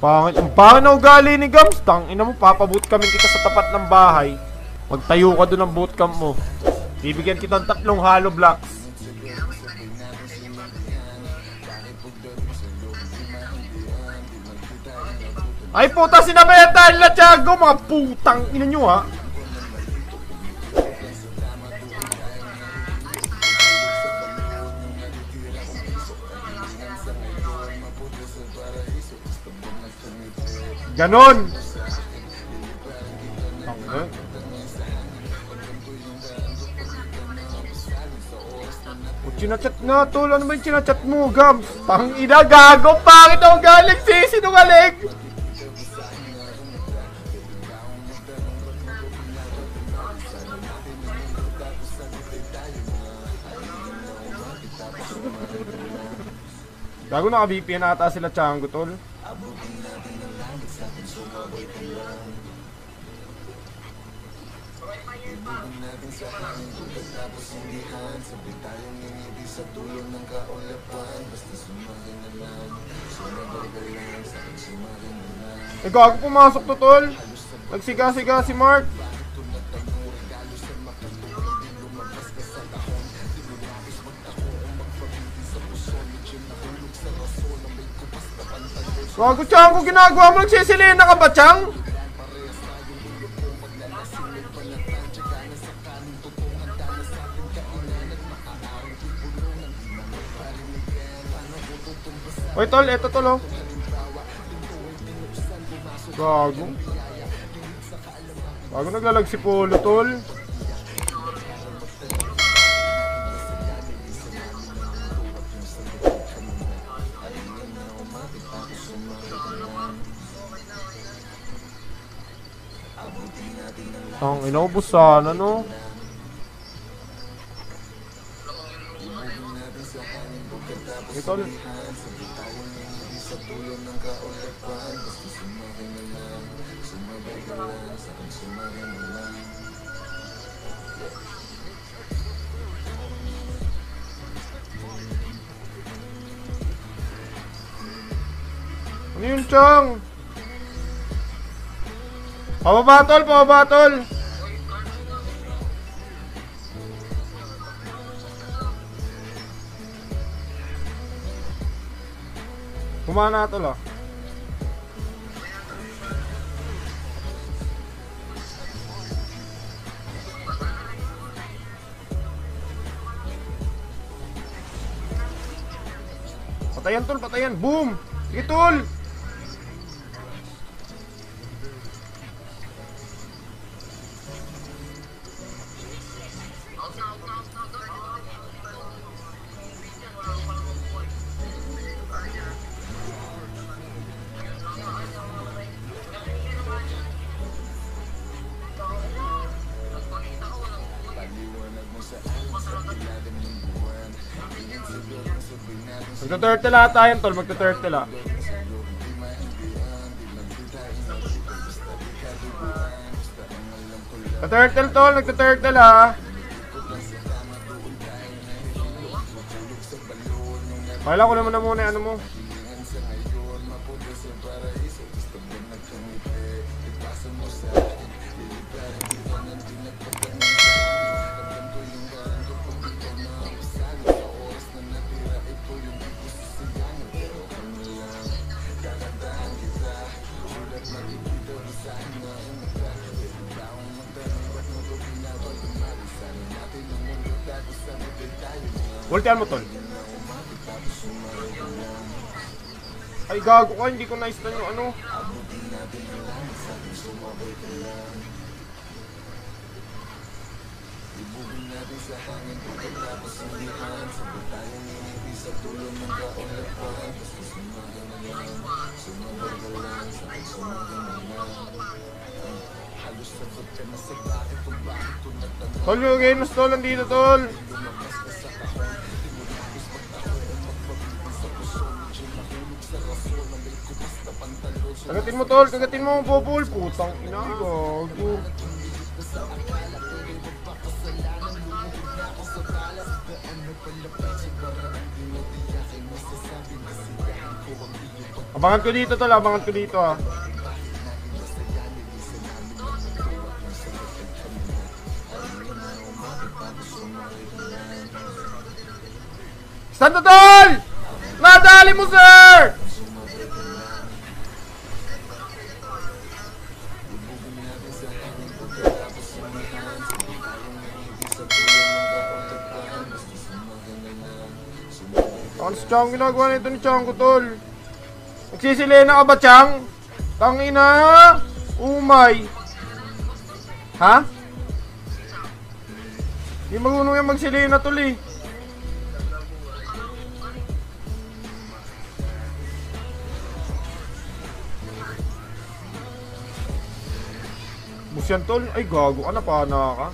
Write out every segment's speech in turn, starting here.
Ang pangit na ugali ni Gams. Tangina mo, papabootcampin kita sa tapat ng bahay. Magtayo ka doon ng bootcamp mo. Bibigyan kita ng 3 hollow blocks. Ay puta, sinabayan nila Tiago. Mga putang ina nyo ha. Ganon. Okay. Chinachat nga tol. Ano ba yung chinachat mo, Gams? Tangina, gago. Pangit ang galing. Sinungaling. Gago, naka-VPN ata sila Tiago, tol. Eh, gago, pumasok to, tol. Nagsiga-siga si Mark. Gago, Tiago, ginagawa mo. Nagsisilina ka ba, Tiang? Oy, tol, eto tol, oh. Gago. Gago, naglalag si Polo, tol. Ang inaubos sana, no? Ito. Ano yun, Chang? Pababatol, pababatol. Kumana tol, ah. Patayan tol, patayan. Boom! Sige tol! Magta-turtle ata yan tol, magta-turtle ah. Magta-turtle tol, nagta-turtle ah. Kala ko naman na muna ano mo. Voltean mo tol. Ay gago ka, hindi ko na-stun yung ano. Tol, yung games tol, nandito tol. Kagatin mo tol, kagatin mo Bobol, putang ina, gago. Abangan ko dito tol, abangan ko dito ha. Stand tol! Nadali mo sir! Ano si Chang ginagawa nito ni Chang ko tol? Nagsisilena ka ba Chang? Tangina! Umay! Ha? Hindi marunong yan magsilena tol eh. Busyan tol? Ay gago ka na pa na ka.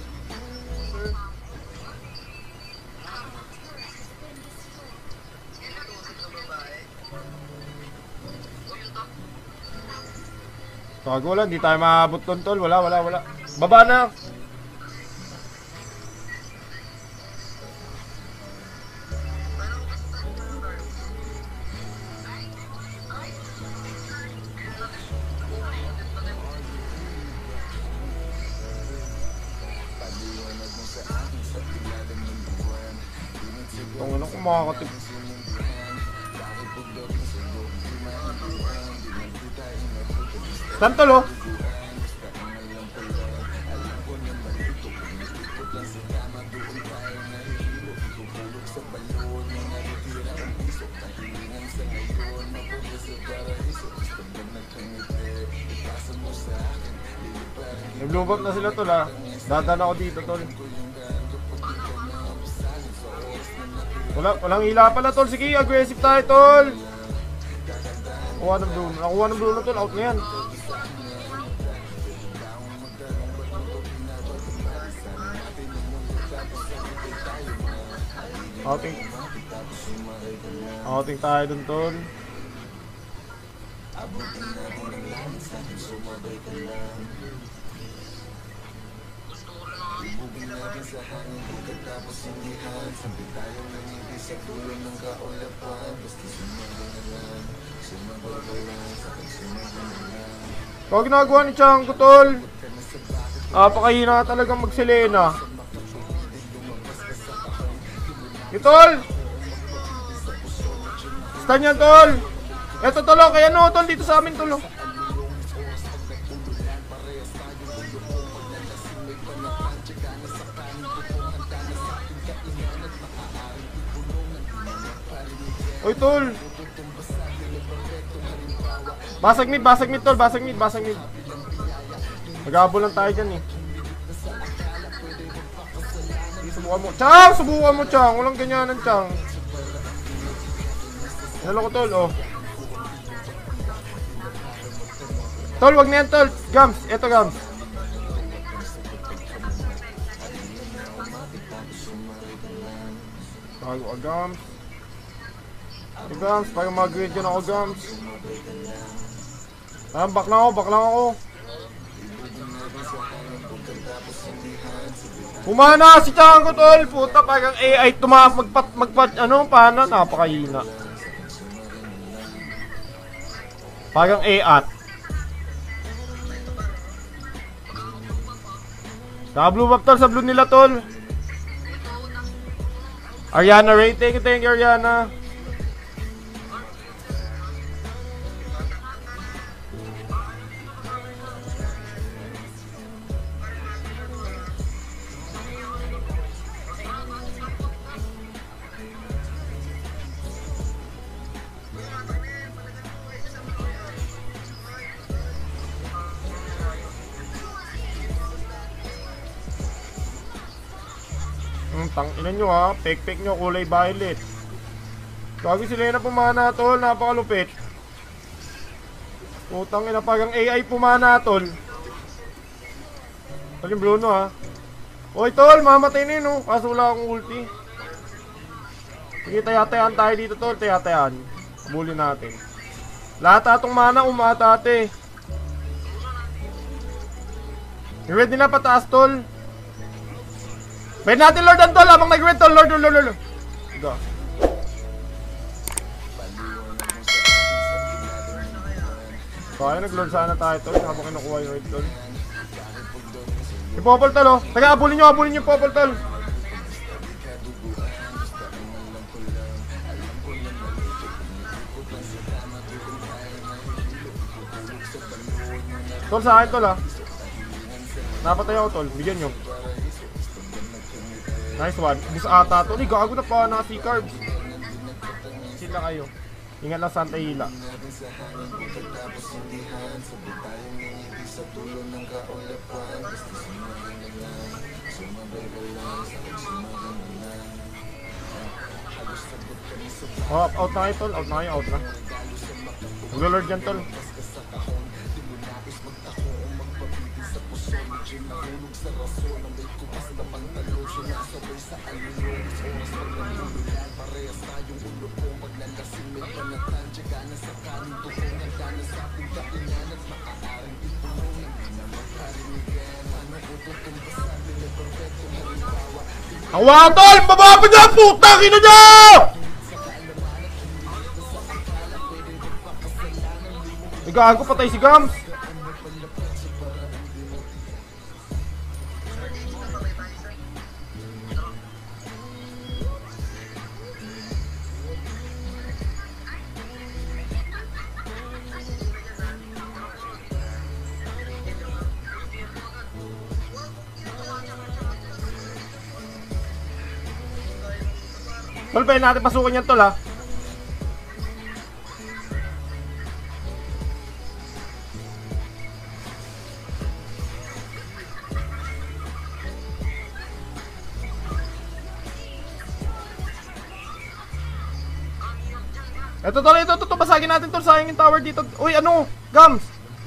Gago lang, di tayo maabot doon tol. Wala. Baba na. Ang ano kung makakatip. Saan tol oh? Nag-blue na sila tol ha. Dadan ako dito tol. Walang hila pala tol. Sige, aggressive tayo tol. Nakuha ng blue na tol. Out na yan. Outing tayo dun tol. Kung ginagawa ni Chang ko tol, napakahina talagang magsilena. Tol! Stan yan tol! Eto tol oh, kaya no tol dito sa amin tol oh. Oy tol! Basag mid tol, basag mid. Nag-aabol lang tayo dyan eh. Subukan mo Chang, walang ganyanan Chang. Hello ko tol oh. Tol, wag na yan tol. Gams, eto Gams. Bago ka Gams. Gams, parang mag-grade yun ako Gams. Back lang ako. Humana si Chang ko tol. Puta, parang AI paano? Napakahina. Parang AI. Naka-blue map tol, sa blue nila tol. Ariana Ray, thank you Ariana. Tanginan nyo ha, pek nyo kulay violet. Gagi sila na pumana tol, napakalupit. Putang ina, parang AI pumana tol. Tol yung Bruno ha. Oy tol, mamatay na yun oh, kaso wala akong ulti. Sige, tayatayan tayo dito tol, tayatayan. Bully natin. Lahat atong mana umata ate. Ready na pataas tol. Pwede natin lordan tol, habang nag-red tol, lord. Go. Kaya nag-lord sana tayo tol, habang kinukuha yung raid tol. Yung popol tol oh. Taga, abulin yung popol tol. Tol sa akin tol ah. Napatay ako tol, bigyan nyo. Nice one. Bus ata tol, gago na pa na si Carbs. Sila kayo. Ingat lang Santa Hila. Oh, out na kayo tol, out na. Mag-lord dyan tol. Awa tol! Bababa niya! Putang ina niya! Gago, patay si Gams! Tol, pwede natin pasukin yan tol ha. Ito tol, ito basagin natin tol, sayang yung tower dito. Uy, ano? Gams!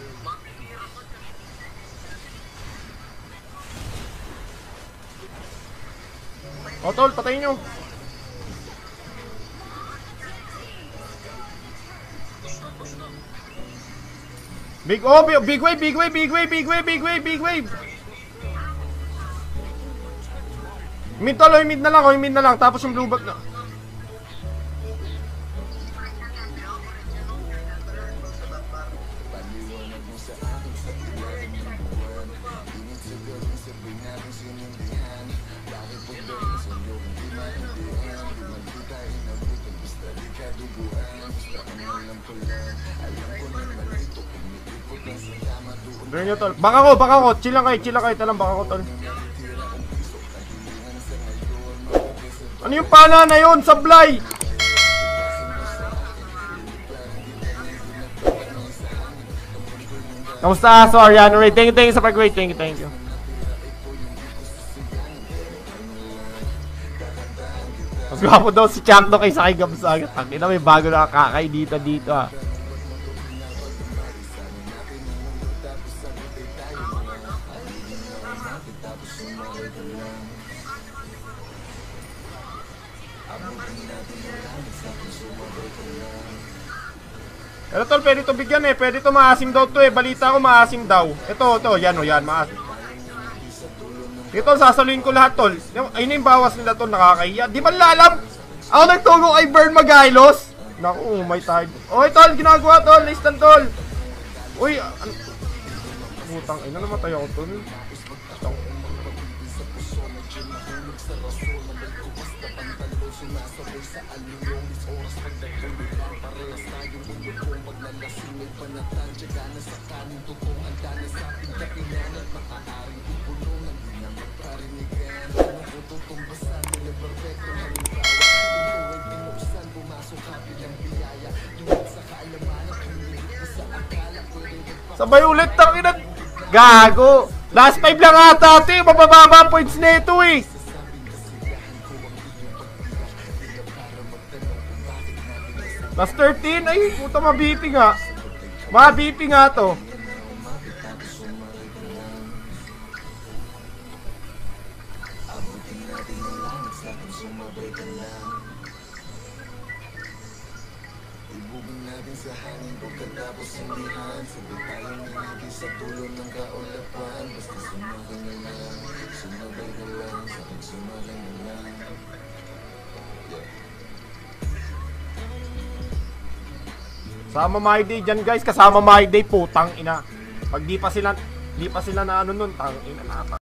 O tol, patayin nyo. Big wave. Mid tol, mid na lang, tapos yung blue bag na. Doon nyo tol. Baka ko. Chill lang kayo. Talang baka ko tol. Ano yung pana na yun? Sablay! Kamusta? Sorry, ano rin. Thank you sa pag-wait. Thank you. Mas gwapo daw si Champ no kaysa kay Gamsag. Tangina, may bago na kakay dito ah. Pero tol, pwede ito bigyan eh. Pwede ito maasim daw to eh. Balita ko maasim daw. Ito, yan o, yan, maasim. Ito, sasaluin ko lahat tol. Ayun yung bawas nila tol, nakakahiya. Di ba lalam? Ako nagtugo kay Burn Magailos. Naku, may tide. Oy tol, ginagawa tol, listan tol. Uy, putang ina, namatay ako tol. Sabay ulit, tangina. Gago. Last 5 lang ata ito eh. Mabababa points na ito eh. Last 13. Ay, puta, mabipi nga. Mabipi nga to. Kasama My Day dyan guys, kasama My Day, putang ina. Pag di pa sila na ano nun, tang ina na.